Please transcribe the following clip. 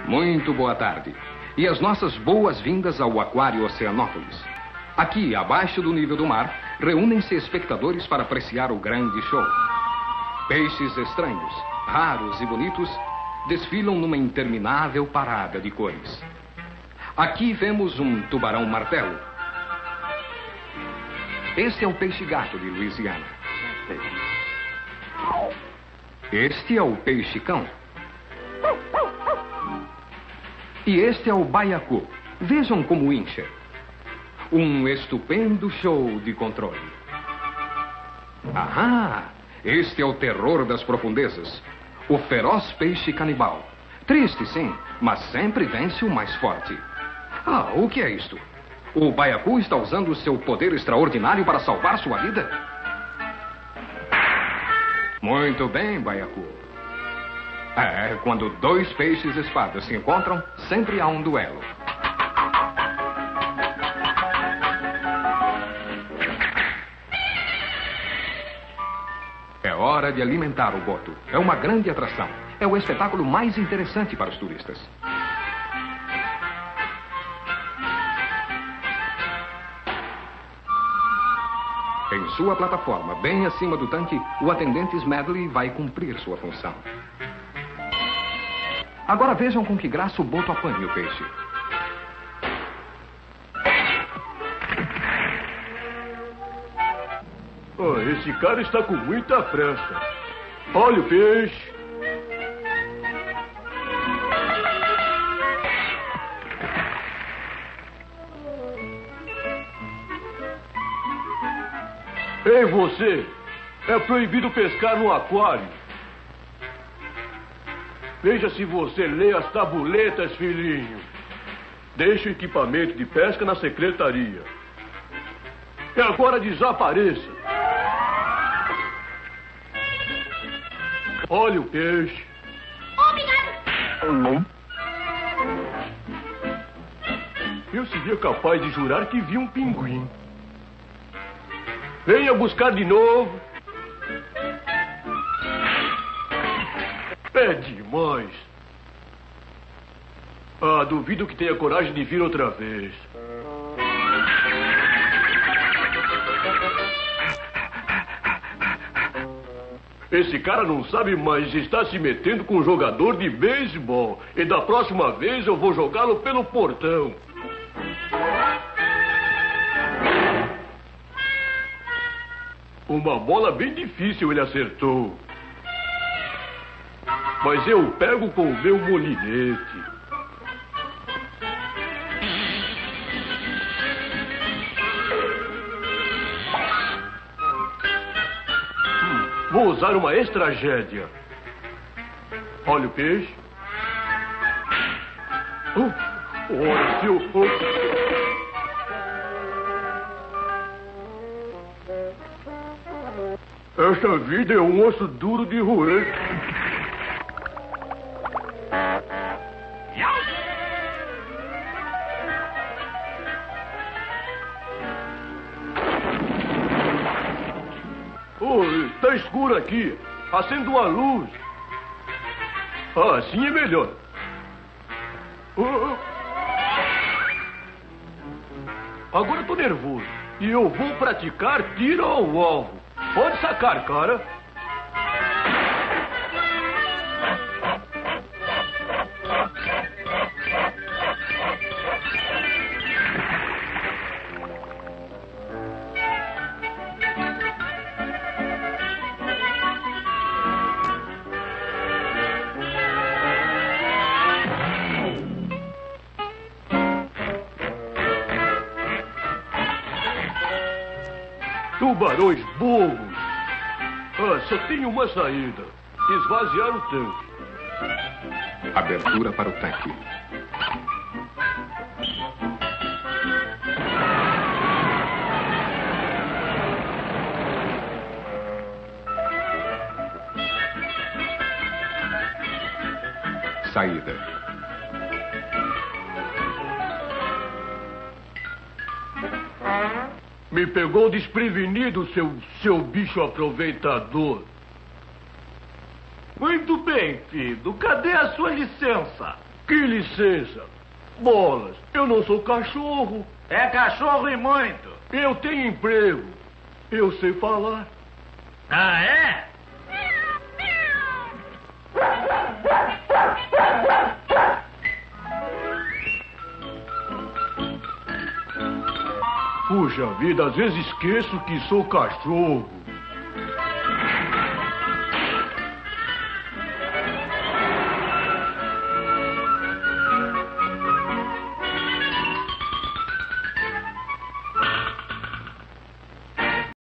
Muito boa tarde. E as nossas boas-vindas ao Aquário Oceanópolis. Aqui, abaixo do nível do mar, reúnem-se espectadores para apreciar o grande show. Peixes estranhos, raros e bonitos, desfilam numa interminável parada de cores. Aqui vemos um tubarão-martelo. Este é o peixe-gato de Louisiana. Este é o peixe-cão. E este é o baiacu. Vejam como incha. Um estupendo show de controle. Ah, este é o terror das profundezas. O feroz peixe canibal. Triste, sim, mas sempre vence o mais forte. Ah, o que é isto? O baiacu está usando o seu poder extraordinário para salvar sua vida? Muito bem, baiacu. Quando dois peixes-espadas se encontram, sempre há um duelo. É hora de alimentar o boto. É uma grande atração. É o espetáculo mais interessante para os turistas. Em sua plataforma, bem acima do tanque, o atendente Smedley vai cumprir sua função. Agora vejam com que graça o boto apanha o peixe. Esse cara está com muita pressa. Olha o peixe. Ei, você! É proibido pescar no aquário. Veja se você lê as tabuletas, filhinho. Deixe o equipamento de pesca na secretaria. E agora desapareça. Olha o peixe. Obrigado. Eu seria capaz de jurar que vi um pinguim. Venha buscar de novo. É demais. Duvido que tenha coragem de vir outra vez. Esse cara não sabe, mas está se metendo com um jogador de beisebol. E da próxima vez eu vou jogá-lo pelo portão. Uma bola bem difícil ele acertou. Mas eu pego com o meu molinete. Vou usar uma estragédia. Olha o peixe. Olha, seu... Esta vida é um osso duro de roer. Está escuro aqui. Acenda uma luz. Assim é melhor. Agora estou nervoso. E eu vou praticar tiro ao alvo. Pode sacar, cara. Tubarões bobos. Só tem uma saída. Esvaziar o tanque. Abertura para o tanque. Saída. Me pegou desprevenido, seu bicho aproveitador. Muito bem, filho. Cadê a sua licença? Que licença. Bolas, eu não sou cachorro. É cachorro e muito. Eu tenho emprego. Eu sei falar. Ah, é? Puxa vida, às vezes esqueço que sou cachorro.